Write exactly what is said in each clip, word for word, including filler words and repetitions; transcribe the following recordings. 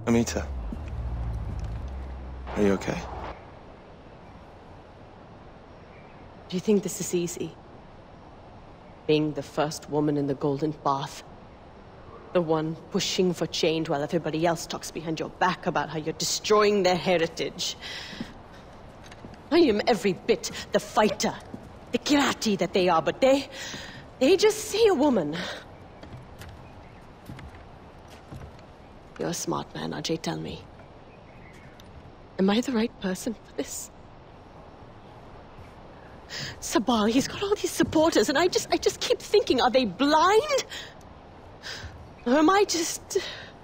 Amita, are you okay? Do you think this is easy? Being the first woman in the Golden Path. The one pushing for change while everybody else talks behind your back about how you're destroying their heritage. I am every bit the fighter, the Kyrati that they are, but they... they just see a woman. You're a smart man, Ajay, tell me. Am I the right person for this? Sabal, he's got all these supporters, and I just, I just keep thinking, are they blind? Or am I just...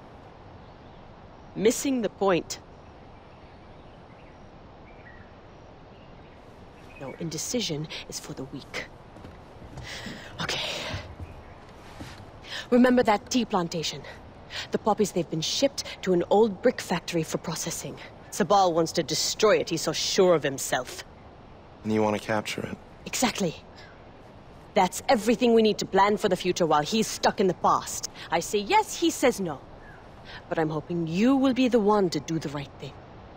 missing the point? No, indecision is for the weak. Okay. Remember that tea plantation? The poppies, they've been shipped to an old brick factory for processing. Sabal wants to destroy it, he's so sure of himself. And you want to capture it? Exactly. That's everything we need to plan for the future while he's stuck in the past. I say yes, he says no. But I'm hoping you will be the one to do the right thing.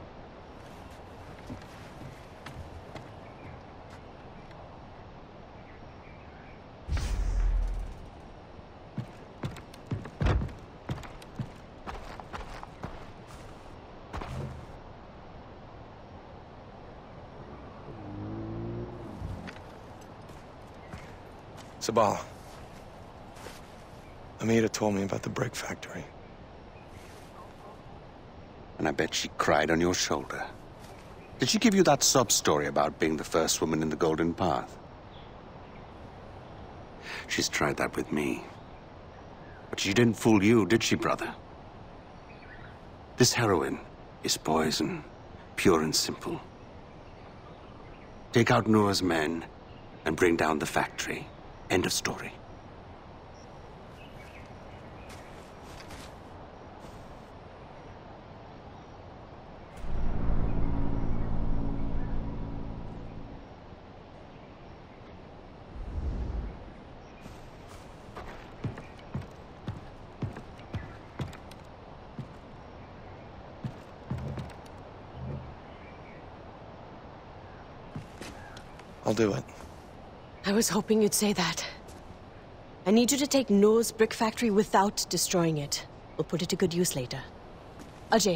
Sabal. Amita told me about the brick factory. And I bet she cried on your shoulder. Did she give you that sub-story about being the first woman in the Golden Path? She's tried that with me. But she didn't fool you, did she, brother? This heroine is poison, pure and simple. Take out Noah's men and bring down the factory. End of story. I'll do it. I was hoping you'd say that. I need you to take Noah's brick factory without destroying it. We'll put it to good use later. Ajay,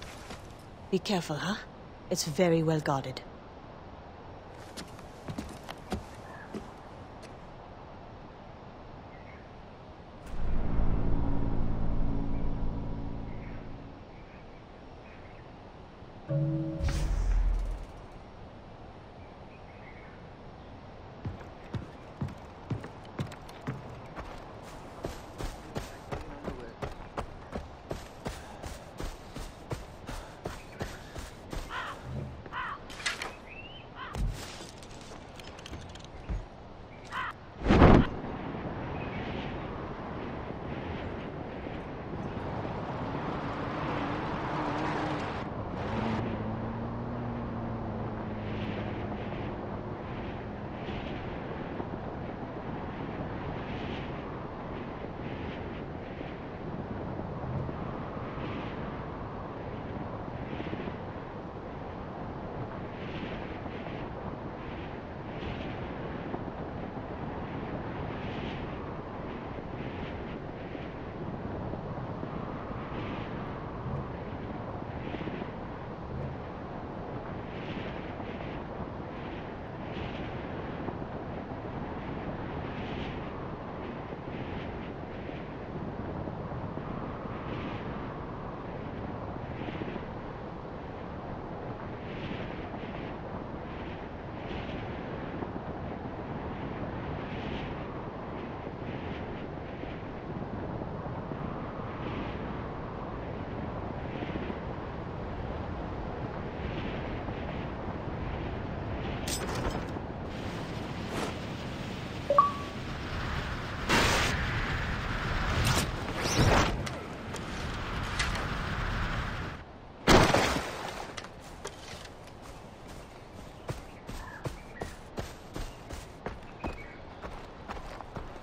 be careful, huh? It's very well guarded.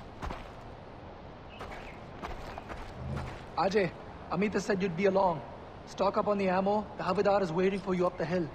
Ajay, Amita said you'd be along. Stock up on the ammo. The Havildar is waiting for you up the hill.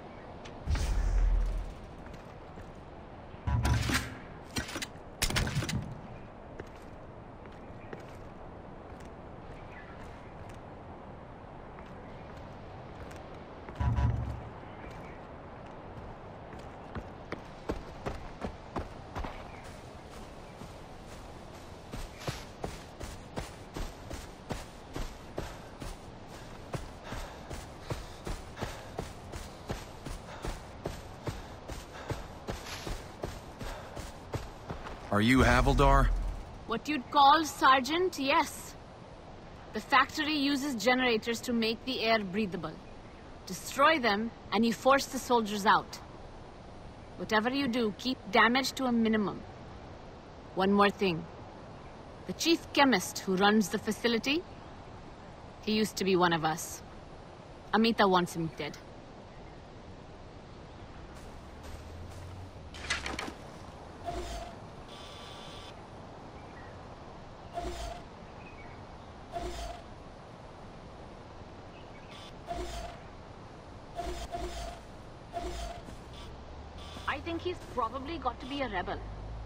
Are you Havildar? What you'd call Sergeant, yes. The factory uses generators to make the air breathable. Destroy them, and you force the soldiers out. Whatever you do, keep damage to a minimum. One more thing. The chief chemist who runs the facility, he used to be one of us. Amita wants him dead. I think he's probably got to be a rebel.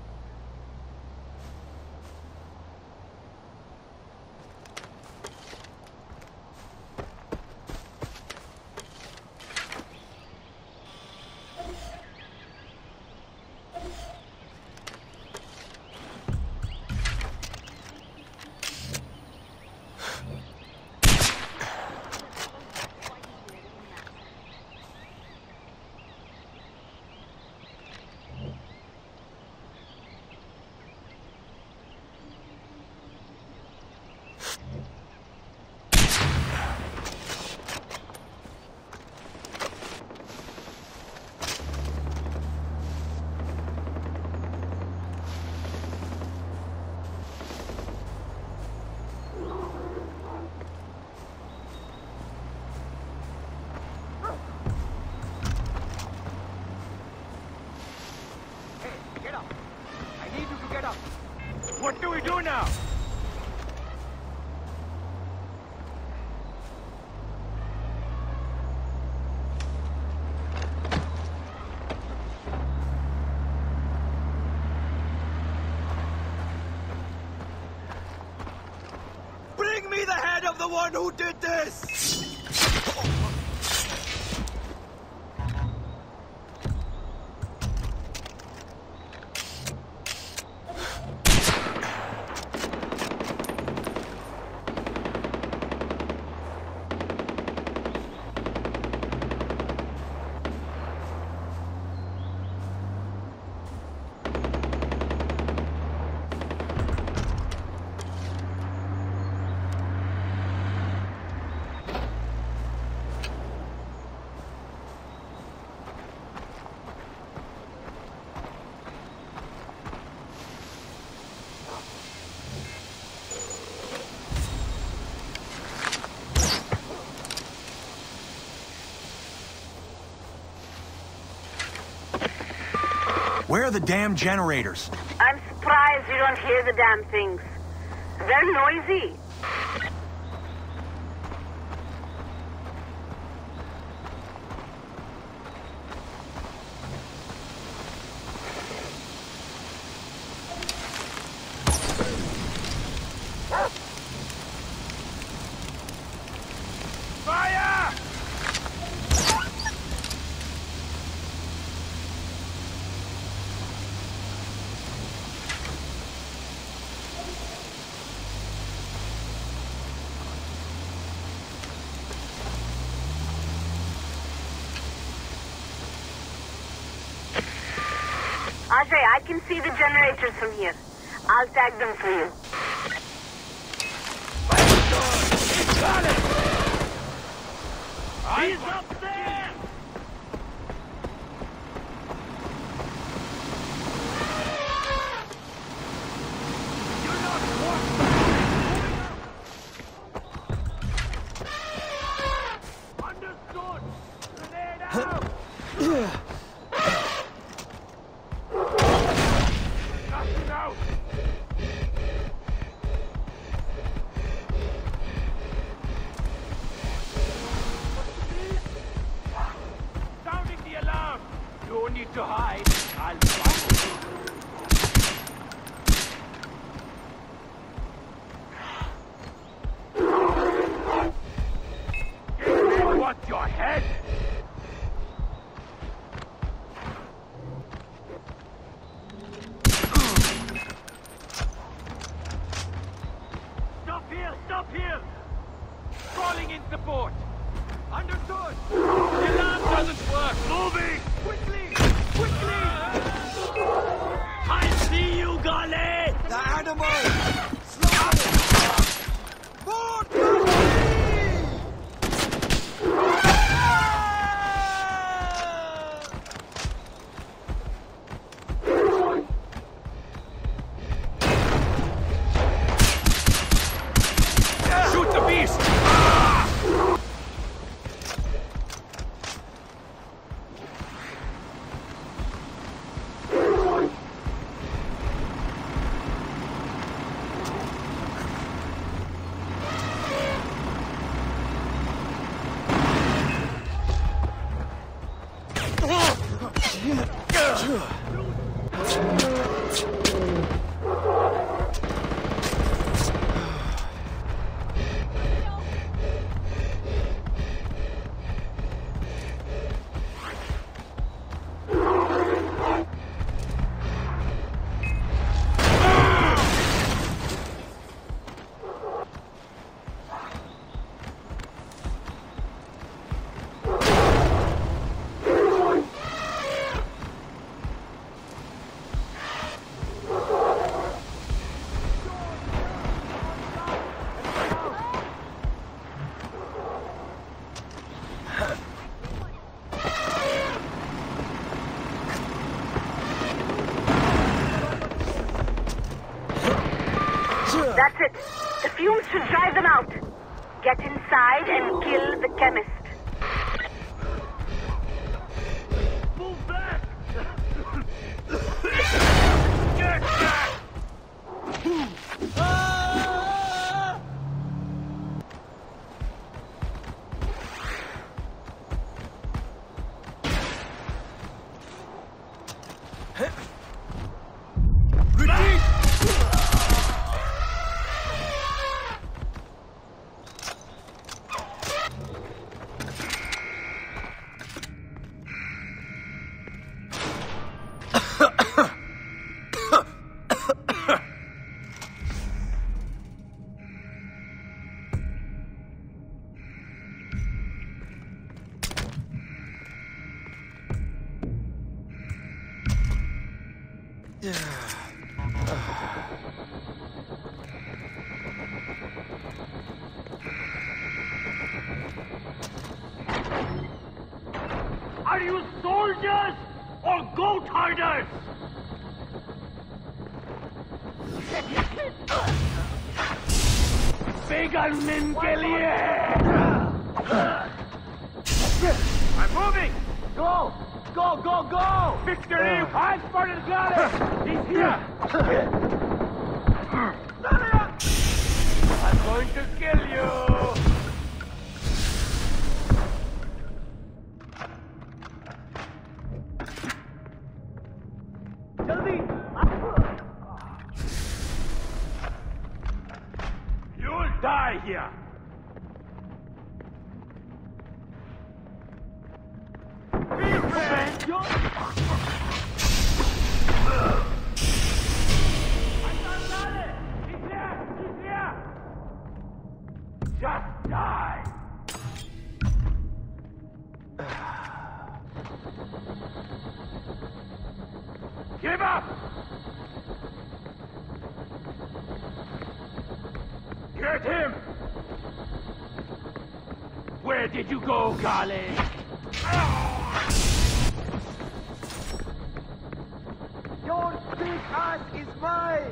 What do we do now? Bring me the head of the one who did this! Where are the damn generators? I'm surprised you don't hear the damn things. They're noisy. Fire! Ajay, I can see the generators from here. I'll tag them for you. Got it! He's up there! You're not walking! Understood! Grenade out! Nothing out! Ahead! Stop here! Stop here! Calling in support! Understood! The alarm doesn't work! Moving! Quickly! Quickly! I see you, Gale! The animal! Slaughter! Board me! Shoot the beast! That's it. The fumes should drive them out. Get inside and kill the chemist. Move back! Get back! Ah! Retreat! Are you soldiers or goat herders? Begalmin ke liye! I'm moving! Go! Go, go, go! Victory! I've spotted Gale! He's here! I'm going to kill you! Jaldi! You'll die here! Prevent your... Just die! Give up! Get him! Where did you go, Gale? Your big ass is mine!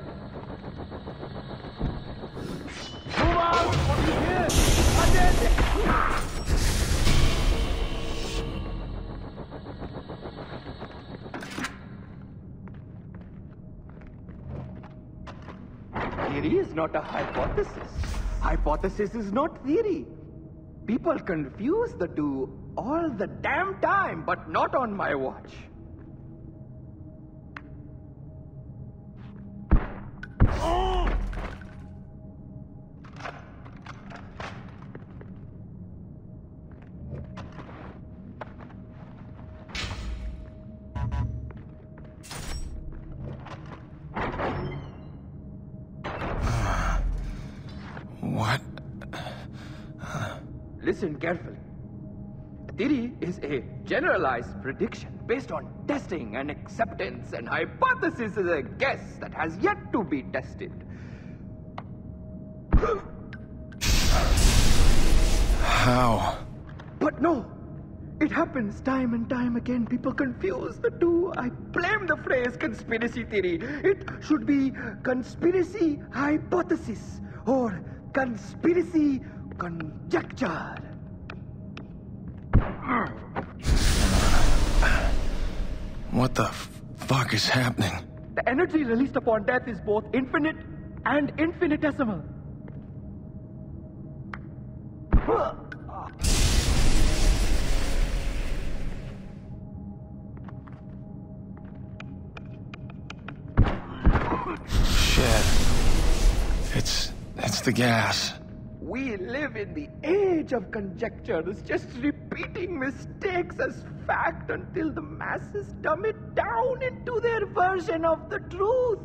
Move out! Here! Theory is not a hypothesis. Hypothesis is not theory. People confuse the two all the damn time, but not on my watch. Oh! listen carefully. Theory is a generalized prediction based on testing and acceptance, and hypothesis is a guess that has yet to be tested. How? But no, it happens time and time again. People confuse the two. I blame the phrase conspiracy theory. It should be conspiracy hypothesis or conspiracy conjecture. What the fuck is happening? The energy released upon death is both infinite and infinitesimal. Shit. It's... it's the gas. We live in the age of conjectures, just repeating mistakes as fact until the masses dumb it down into their version of the truth.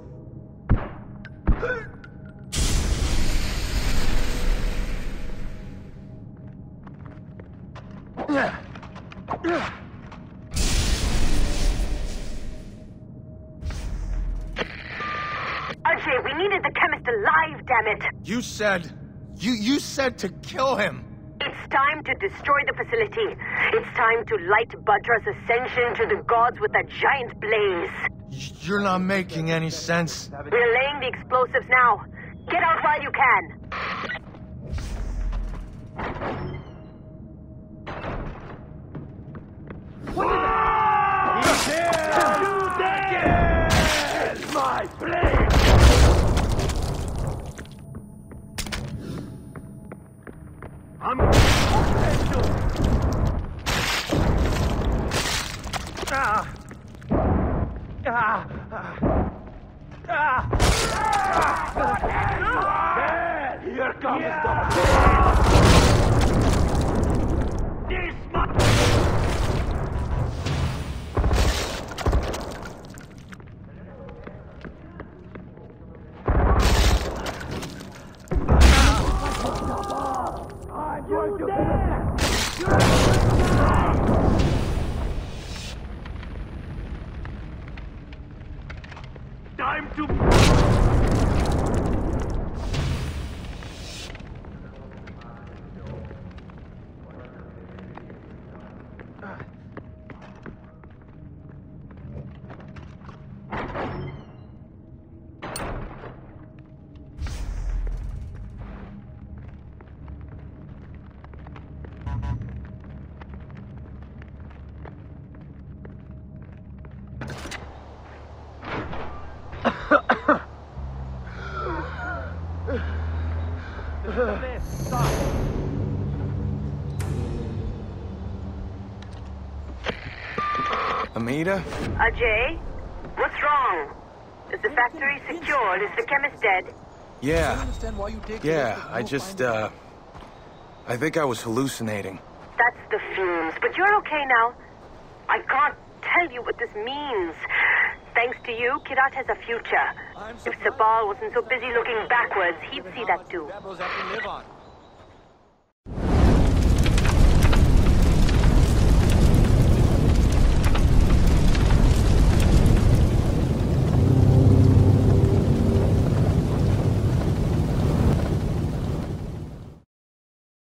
Ajay, we needed the chemist alive, damn it! You said... You, you said to kill him! It's time to destroy the facility. It's time to light Bhadra's ascension to the gods with a giant blaze. You're not making any sense. We're laying the explosives now. Get out while you can. He's here! You dead! My blade! I'm special! Ah! Ah! Ah! Ah! Ah! Here comes yeah. the... This much! Time to... Amita? Ajay, what's wrong? Is the factory secured? Is the chemist dead? Yeah. Yeah, I just, uh... I think I was hallucinating. That's the fumes, but you're okay now. I can't tell you what this means. Thanks to you, Kyrat has a future. If Sabal wasn't so busy looking backwards, he'd see that too.